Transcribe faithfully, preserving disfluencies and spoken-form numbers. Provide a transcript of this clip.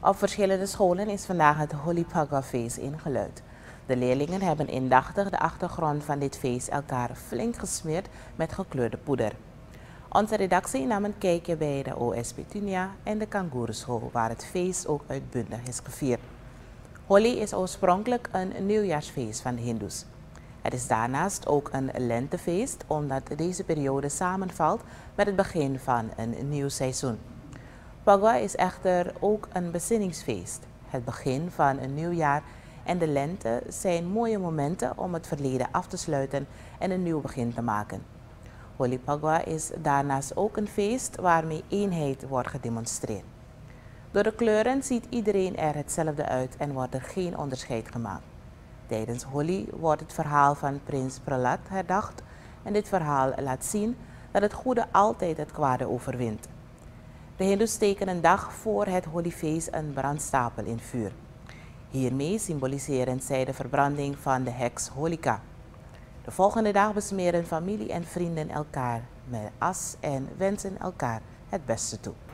Op verschillende scholen is vandaag het Holi Phagwah feest ingeluid. De leerlingen hebben indachtig de achtergrond van dit feest elkaar flink gesmeerd met gekleurde poeder. Onze redactie nam een kijkje bij de O S Petunia en de Kangoeroeschool, waar het feest ook uitbundig is gevierd. Holi is oorspronkelijk een nieuwjaarsfeest van de Hindoes. Het is daarnaast ook een lentefeest, omdat deze periode samenvalt met het begin van een nieuw seizoen. Phagwah is echter ook een bezinningsfeest. Het begin van een nieuw jaar en de lente zijn mooie momenten om het verleden af te sluiten en een nieuw begin te maken. Holi Phagwah is daarnaast ook een feest waarmee eenheid wordt gedemonstreerd. Door de kleuren ziet iedereen er hetzelfde uit en wordt er geen onderscheid gemaakt. Tijdens Holi wordt het verhaal van prins Prahlad herdacht en dit verhaal laat zien dat het goede altijd het kwade overwint. De Hindoes steken een dag voor het Holifeest een brandstapel in vuur. Hiermee symboliseren zij de verbranding van de heks Holika. De volgende dag besmeren familie en vrienden elkaar met as en wensen elkaar het beste toe.